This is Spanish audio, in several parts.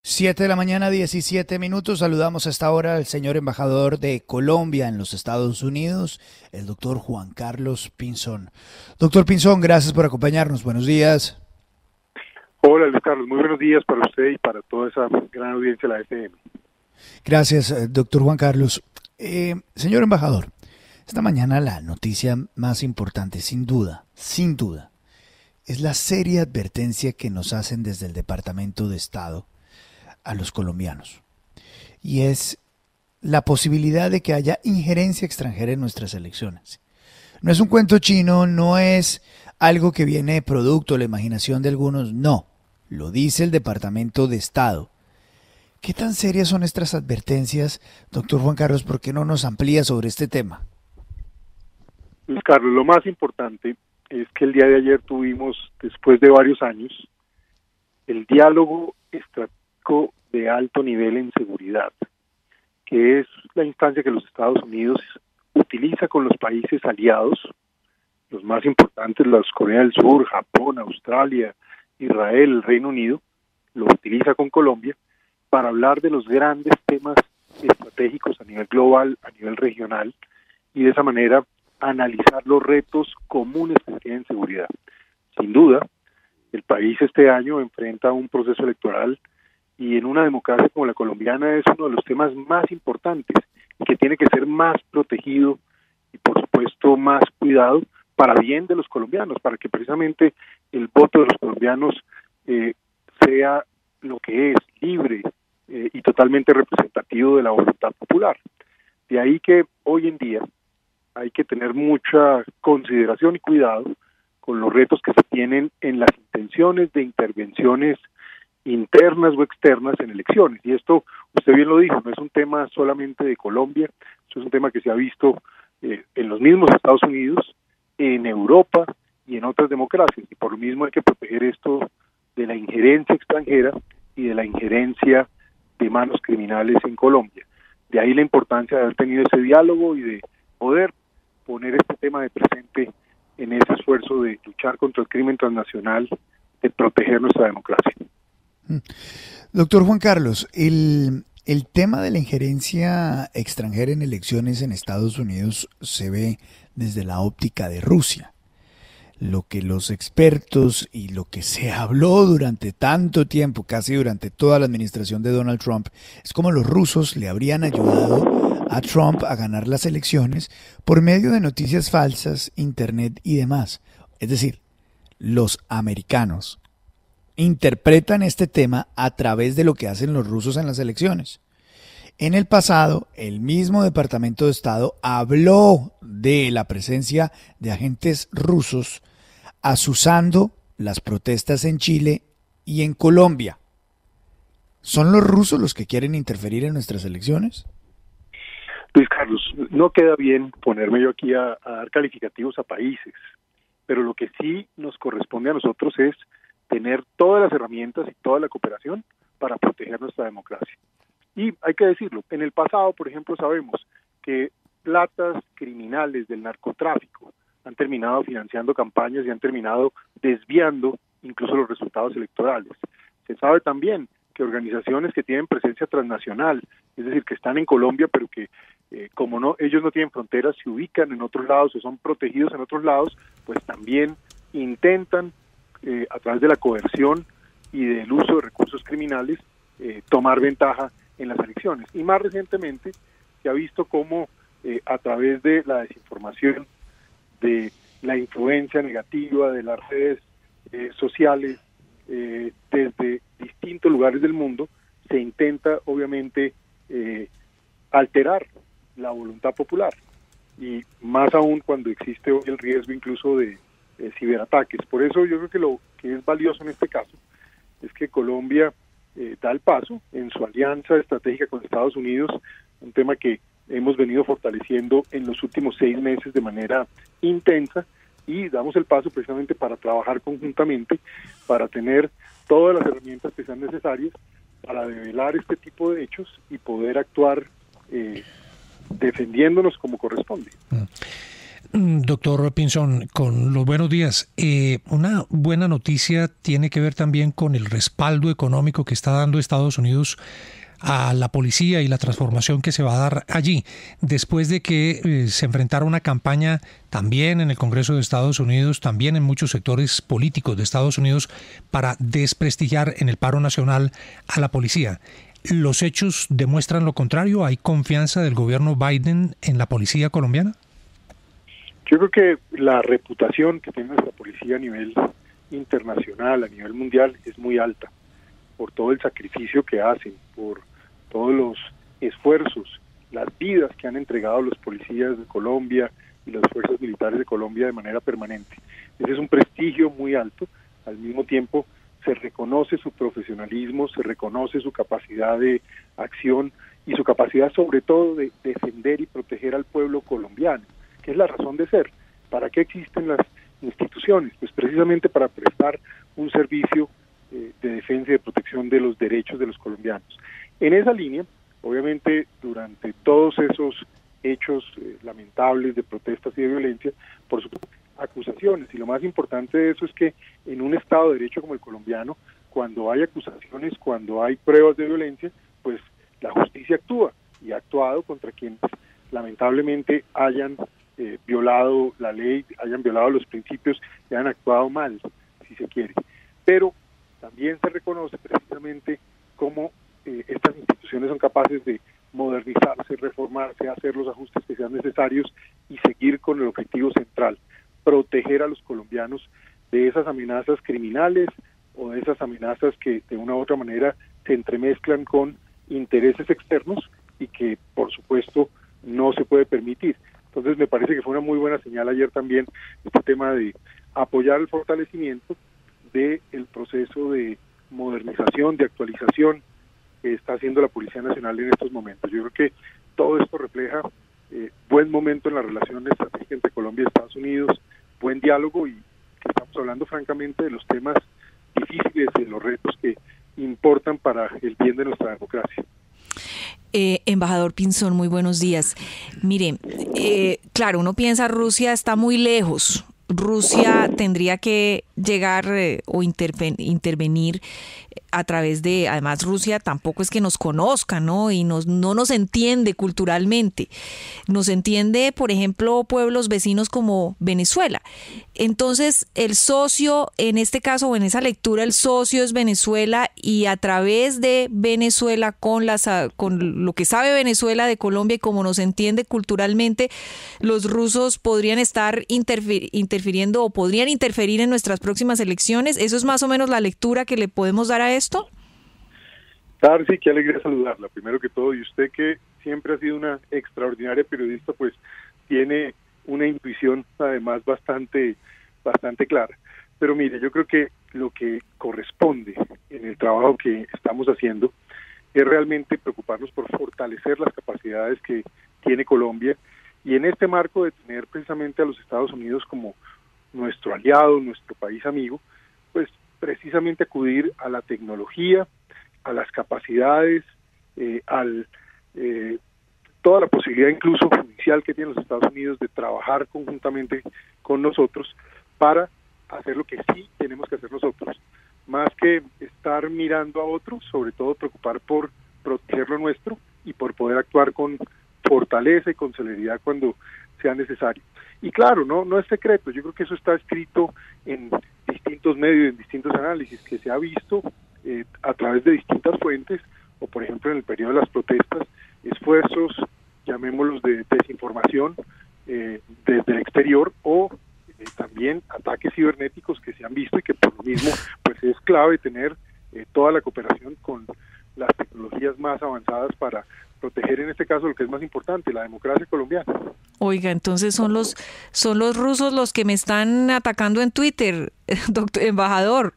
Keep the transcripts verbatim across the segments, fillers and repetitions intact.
Siete de la mañana, diecisiete minutos. Saludamos a esta hora al señor embajador de Colombia en los Estados Unidos, el doctor Juan Carlos Pinzón. Doctor Pinzón, gracias por acompañarnos. Buenos días. Hola, Luis Carlos. Muy buenos días para usted y para toda esa gran audiencia de la F M. Gracias, doctor Juan Carlos. Eh, señor embajador, esta mañana la noticia más importante, sin duda, sin duda, es la seria advertencia que nos hacen desde el Departamento de Estado a los colombianos, y es la posibilidad de que haya injerencia extranjera en nuestras elecciones. No es un cuento chino, no es algo que viene producto de la imaginación de algunos, no, lo dice el Departamento de Estado. ¿Qué tan serias son estas advertencias, doctor Juan Carlos? ¿Por qué no nos amplía sobre este tema? Luis Carlos, lo más importante es que el día de ayer tuvimos, después de varios años, el diálogo estratégico de alto nivel en seguridad, que es la instancia que los Estados Unidos utiliza con los países aliados, los más importantes, los Corea del Sur, Japón, Australia, Israel, el Reino Unido, lo utiliza con Colombia para hablar de los grandes temas estratégicos a nivel global, a nivel regional, y de esa manera analizar los retos comunes que tienen seguridad. Sin duda, el país este año enfrenta un proceso electoral y en una democracia como la colombiana es uno de los temas más importantes y que tiene que ser más protegido y por supuesto más cuidado para bien de los colombianos, para que precisamente el voto de los colombianos eh, sea lo que es, libre eh, y totalmente representativo de la voluntad popular. De ahí que hoy en día hay que tener mucha consideración y cuidado con los retos que se tienen en las intenciones de intervenciones internas o externas en elecciones. Y esto, usted bien lo dijo, no es un tema solamente de Colombia, eso es un tema que se ha visto eh, en los mismos Estados Unidos, en Europa y en otras democracias. Y por lo mismo hay que proteger esto de la injerencia extranjera y de la injerencia de manos criminales en Colombia. De ahí la importancia de haber tenido ese diálogo y de poder poner este tema de presente en ese esfuerzo de luchar contra el crimen transnacional, de proteger nuestra democracia. Doctor Juan Carlos, el, el tema de la injerencia extranjera en elecciones en Estados Unidos se ve desde la óptica de Rusia. Lo que los expertos y lo que se habló durante tanto tiempo, casi durante toda la administración de Donald Trump, es como los rusos le habrían ayudado a Trump a ganar las elecciones por medio de noticias falsas, internet y demás. Es decir, los americanos interpretan este tema a través de lo que hacen los rusos en las elecciones. En el pasado, el mismo Departamento de Estado habló de la presencia de agentes rusos azuzando las protestas en Chile y en Colombia. ¿Son los rusos los que quieren interferir en nuestras elecciones? Luis Carlos, no queda bien ponerme yo aquí a, a dar calificativos a países, pero lo que sí nos corresponde a nosotros es tener todas las herramientas y toda la cooperación para proteger nuestra democracia. Y hay que decirlo, en el pasado, por ejemplo, sabemos que platas criminales del narcotráfico han terminado financiando campañas y han terminado desviando incluso los resultados electorales. Se sabe también que organizaciones que tienen presencia transnacional, es decir, que están en Colombia, pero que eh, como no ellos no tienen fronteras, se ubican en otros lados o son protegidos en otros lados, pues también intentan, eh, a través de la coerción y del uso de recursos criminales, eh, tomar ventaja en las elecciones. Y más recientemente se ha visto cómo eh, a través de la desinformación, de la influencia negativa de las redes eh, sociales, eh, desde distintos lugares del mundo, se intenta obviamente eh, alterar la voluntad popular, y más aún cuando existe hoy el riesgo incluso de, de ciberataques. Por eso yo creo que lo que es valioso en este caso es que Colombia eh, da el paso en su alianza estratégica con Estados Unidos, un tema que hemos venido fortaleciendo en los últimos seis meses de manera intensa, y damos el paso precisamente para trabajar conjuntamente, para tener todas las herramientas que sean necesarias para develar este tipo de hechos y poder actuar eh, defendiéndonos como corresponde. Doctor Pinzón, con los buenos días. Eh, una buena noticia tiene que ver también con el respaldo económico que está dando Estados Unidos a la policía y la transformación que se va a dar allí, después de que eh, se enfrentara una campaña también en el Congreso de Estados Unidos, también en muchos sectores políticos de Estados Unidos, para desprestigiar en el paro nacional a la policía. ¿Los hechos demuestran lo contrario? ¿Hay confianza del gobierno Biden en la policía colombiana? Yo creo que la reputación que tiene nuestra policía a nivel internacional, a nivel mundial, es muy alta, por todo el sacrificio que hacen, por todos los esfuerzos, las vidas que han entregado los policías de Colombia y las fuerzas militares de Colombia de manera permanente. Ese es un prestigio muy alto. Al mismo tiempo se reconoce su profesionalismo, se reconoce su capacidad de acción y su capacidad sobre todo de defender y proteger al pueblo colombiano, que es la razón de ser. ¿Para qué existen las instituciones? Pues precisamente para prestar un servicio eh, de defensa y de protección de los derechos de los colombianos. En esa línea, obviamente, durante todos esos hechos eh, lamentables de protestas y de violencia, por supuesto, acusaciones, y lo más importante de eso es que en un Estado de Derecho como el colombiano, cuando hay acusaciones, cuando hay pruebas de violencia, pues la justicia actúa, y ha actuado contra quienes lamentablemente hayan eh, violado la ley, hayan violado los principios y hayan actuado mal, si se quiere. Pero también se reconoce precisamente cómo eh, estas instituciones son capaces de modernizarse, reformarse, hacer los ajustes que sean necesarios y seguir con el objetivo central: proteger a los colombianos de esas amenazas criminales o de esas amenazas que de una u otra manera se entremezclan con intereses externos y que por supuesto no se puede permitir. Entonces me parece que fue una muy buena señal ayer también este tema de apoyar el fortalecimiento del proceso de modernización, de actualización que está haciendo la Policía Nacional en estos momentos. Yo creo que todo esto refleja eh, buen momento en la relación estratégica entre Colombia y Estados Unidos, buen diálogo, y que estamos hablando francamente de los temas difíciles, de los retos que importan para el bien de nuestra democracia. Eh, embajador Pinzón, muy buenos días. Mire, eh, claro, uno piensa Rusia está muy lejos. Rusia tendría que llegar eh, o interven- intervenir a través de, además Rusia tampoco es que nos conozca, ¿no? Y nos, no nos entiende culturalmente. Nos entiende, por ejemplo, pueblos vecinos como Venezuela. Entonces, el socio, en este caso o en esa lectura, el socio es Venezuela, y a través de Venezuela, con, las, con lo que sabe Venezuela de Colombia y como nos entiende culturalmente, los rusos podrían estar interfir- interfiriendo o podrían interferir en nuestras próximas elecciones. ¿Eso es más o menos la lectura que le podemos dar a esto? Darcy, qué alegría saludarla, primero que todo, y usted, que siempre ha sido una extraordinaria periodista, pues tiene una intuición además bastante, bastante clara. Pero mire, yo creo que lo que corresponde en el trabajo que estamos haciendo es realmente preocuparnos por fortalecer las capacidades que tiene Colombia, y en este marco de tener precisamente a los Estados Unidos como nuestro aliado, nuestro país amigo, pues precisamente acudir a la tecnología, a las capacidades, eh, al eh, toda la posibilidad incluso judicial que tienen los Estados Unidos de trabajar conjuntamente con nosotros para hacer lo que sí tenemos que hacer nosotros, más que estar mirando a otros, sobre todo preocupar por proteger lo nuestro y por poder actuar con fortaleza y con celeridad cuando sea necesario. Y claro, no no es secreto, yo creo que eso está escrito en distintos medios, en distintos análisis que se ha visto eh, a través de distintas fuentes, o por ejemplo en el periodo de las protestas, esfuerzos, llamémoslos de desinformación eh, desde el exterior, o eh, también ataques cibernéticos que se han visto, y que por lo mismo pues es clave tener eh, toda la cooperación con las tecnologías más avanzadas para proteger, en este caso, lo que es más importante, la democracia colombiana. Oiga, entonces son los son los rusos los que me están atacando en Twitter, doctor embajador.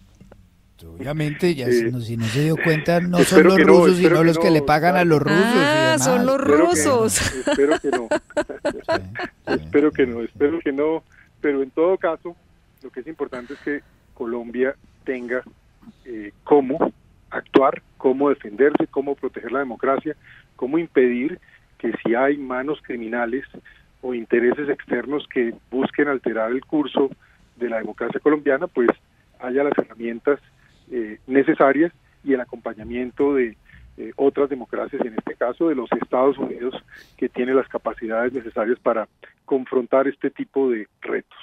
Obviamente, ya Eh, si no se dio cuenta, no son espero los que no, rusos, espero sino que los no, que le pagan a los rusos. Ah, y demás. son los Espero que- rusos. Espero que no. Sí, sí. Espero que no, espero que no, pero en todo caso, lo que es importante es que Colombia tenga eh, cómo actuar, cómo defenderse, cómo proteger la democracia, cómo impedir que si hay manos criminales, o intereses externos que busquen alterar el curso de la democracia colombiana, pues haya las herramientas eh, necesarias y el acompañamiento de eh, otras democracias, en este caso de los Estados Unidos, que tiene las capacidades necesarias para confrontar este tipo de retos.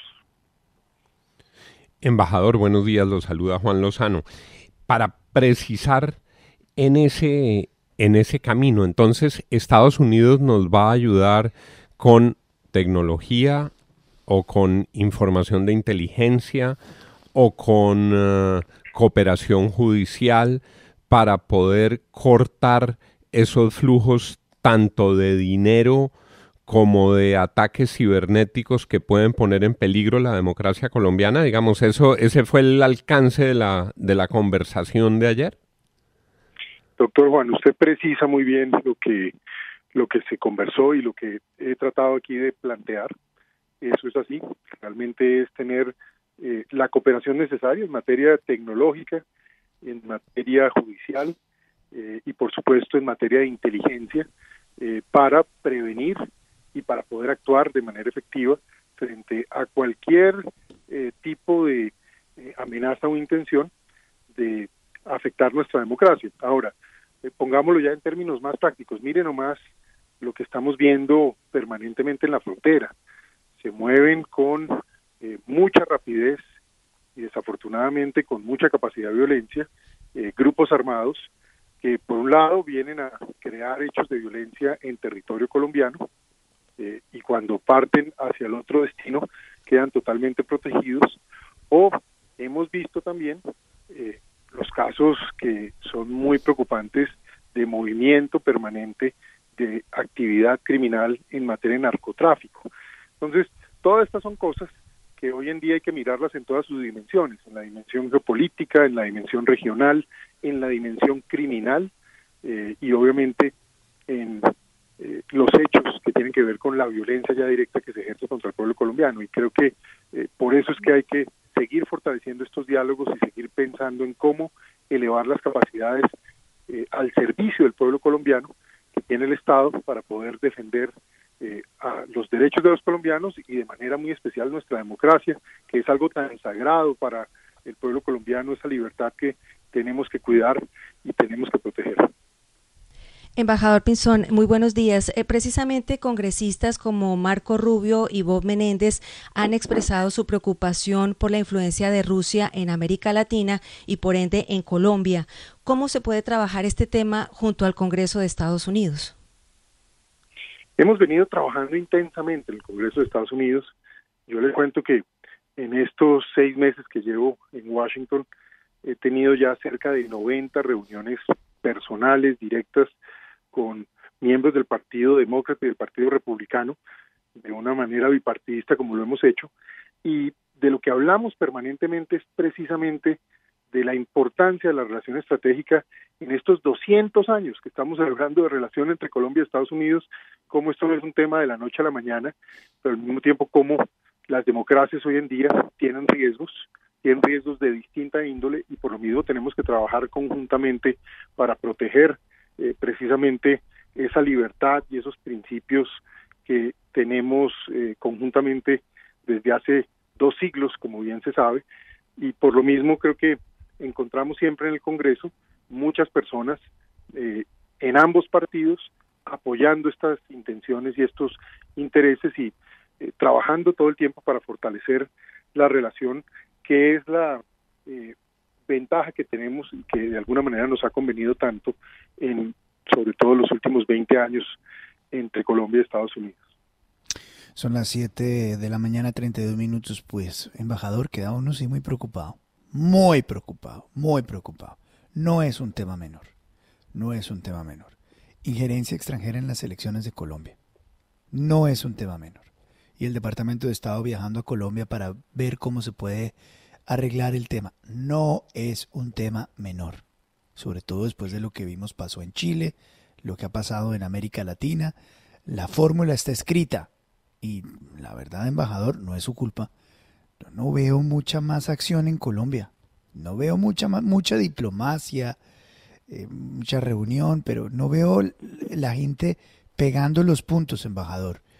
Embajador, buenos días, lo saluda Juan Lozano. Para precisar en ese, en ese camino, entonces, ¿Estados Unidos nos va a ayudar con tecnología o con información de inteligencia o con uh, cooperación judicial para poder cortar esos flujos tanto de dinero como de ataques cibernéticos que pueden poner en peligro la democracia colombiana? Digamos, eso, ese fue el alcance de la, de la conversación de ayer. Doctor Juan, usted precisa muy bien lo que, lo que se conversó y lo que he tratado aquí de plantear. Eso es así, realmente es tener eh, la cooperación necesaria en materia tecnológica, en materia judicial eh, y por supuesto en materia de inteligencia eh, para prevenir y para poder actuar de manera efectiva frente a cualquier eh, tipo de eh, amenaza o intención de afectar nuestra democracia. Ahora, eh, pongámoslo ya en términos más prácticos. Miren nomás lo que estamos viendo permanentemente en la frontera. Se mueven con eh, mucha rapidez y desafortunadamente con mucha capacidad de violencia eh, grupos armados que por un lado vienen a crear hechos de violencia en territorio colombiano, Eh, y cuando parten hacia el otro destino quedan totalmente protegidos, o hemos visto también eh, los casos que son muy preocupantes de movimiento permanente de actividad criminal en materia de narcotráfico. Entonces, todas estas son cosas que hoy en día hay que mirarlas en todas sus dimensiones, en la dimensión geopolítica, en la dimensión regional, en la dimensión criminal eh, y obviamente en Eh, los hechos que tienen que ver con la violencia ya directa que se ejerce contra el pueblo colombiano. Y creo que eh, por eso es que hay que seguir fortaleciendo estos diálogos y seguir pensando en cómo elevar las capacidades eh, al servicio del pueblo colombiano que tiene el Estado para poder defender eh, a los derechos de los colombianos y de manera muy especial nuestra democracia, que es algo tan sagrado para el pueblo colombiano, esa libertad que tenemos que cuidar y tenemos que proteger. Embajador Pinzón, muy buenos días. Eh, precisamente congresistas como Marco Rubio y Bob Menéndez han expresado su preocupación por la influencia de Rusia en América Latina y por ende en Colombia. ¿Cómo se puede trabajar este tema junto al Congreso de Estados Unidos? Hemos venido trabajando intensamente en el Congreso de Estados Unidos. Yo les cuento que en estos seis meses que llevo en Washington he tenido ya cerca de noventa reuniones personales, directas, con miembros del Partido Demócrata y del Partido Republicano, de una manera bipartidista como lo hemos hecho, y de lo que hablamos permanentemente es precisamente de la importancia de la relación estratégica en estos doscientos años que estamos celebrando de relación entre Colombia y Estados Unidos, como esto no es un tema de la noche a la mañana, pero al mismo tiempo como las democracias hoy en día tienen riesgos, tienen riesgos de distinta índole y por lo mismo tenemos que trabajar conjuntamente para proteger Eh, precisamente esa libertad y esos principios que tenemos eh, conjuntamente desde hace dos siglos, como bien se sabe, y por lo mismo creo que encontramos siempre en el Congreso muchas personas eh, en ambos partidos apoyando estas intenciones y estos intereses y eh, trabajando todo el tiempo para fortalecer la relación, que es la eh, ventaja que tenemos y que de alguna manera nos ha convenido tanto en sobre todo los últimos veinte años entre Colombia y Estados Unidos. Son las siete de la mañana, treinta y dos minutos, pues, embajador, queda uno sí muy preocupado, muy preocupado, muy preocupado. No es un tema menor, no es un tema menor. Injerencia extranjera en las elecciones de Colombia, no es un tema menor. Y el Departamento de Estado viajando a Colombia para ver cómo se puede arreglar el tema. No es un tema menor, sobre todo después de lo que vimos pasó en Chile, lo que ha pasado en América Latina. La fórmula está escrita y la verdad, embajador, no es su culpa. Yo no veo mucha más acción en Colombia, no veo mucha más, mucha diplomacia, eh, mucha reunión, pero no veo la gente pegando los puntos, embajador.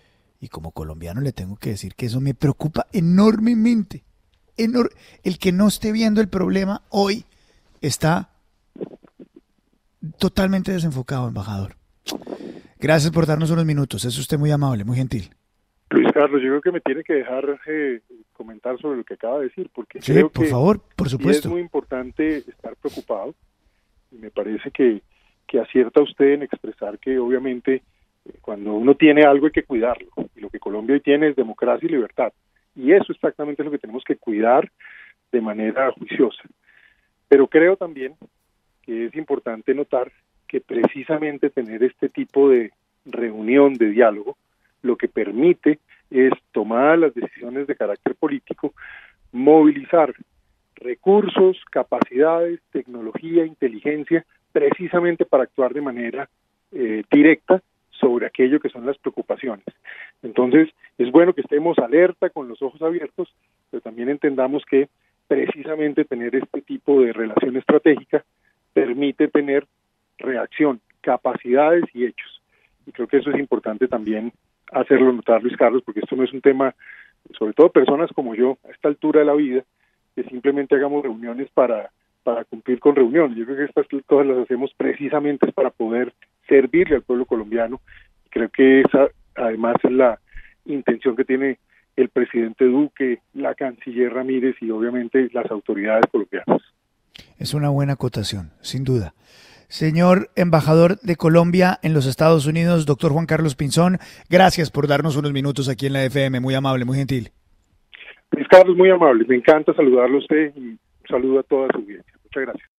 Y como colombiano le tengo que decir que eso me preocupa enormemente. Enor- el que no esté viendo el problema hoy está totalmente desenfocado, embajador. Gracias por darnos unos minutos. Es usted muy amable, muy gentil. Luis Carlos, yo creo que me tiene que dejar eh, comentar sobre lo que acaba de decir, porque Sí, creo por que favor, por sí supuesto. es muy importante estar preocupado. Y me parece que, que acierta usted en expresar que obviamente eh, cuando uno tiene algo hay que cuidarlo. Y lo que Colombia hoy tiene es democracia y libertad. Y eso exactamente es lo que tenemos que cuidar de manera juiciosa. Pero creo también que es importante notar que precisamente tener este tipo de reunión, de diálogo, lo que permite es tomar las decisiones de carácter político, movilizar recursos, capacidades, tecnología, inteligencia, precisamente para actuar de manera eh, directa sobre aquello que son las preocupaciones. Entonces, es bueno que estemos alerta, con los ojos abiertos, pero también entendamos que precisamente tener este tipo de relación estratégica permite tener reacción, capacidades y hechos. Y creo que eso es importante también hacerlo notar, Luis Carlos, porque esto no es un tema, sobre todo personas como yo, a esta altura de la vida, que simplemente hagamos reuniones para, para cumplir con reuniones. Yo creo que estas cosas las hacemos precisamente para poder servirle al pueblo colombiano. Y creo que esa, además, es la intención que tiene el presidente Duque, la canciller Ramírez y obviamente las autoridades colombianas. Es una buena acotación, sin duda. Señor embajador de Colombia en los Estados Unidos, doctor Juan Carlos Pinzón, gracias por darnos unos minutos aquí en la F M, muy amable, muy gentil. Luis Carlos, muy amable, me encanta saludarlo a usted y un saludo a toda su audiencia. Muchas gracias.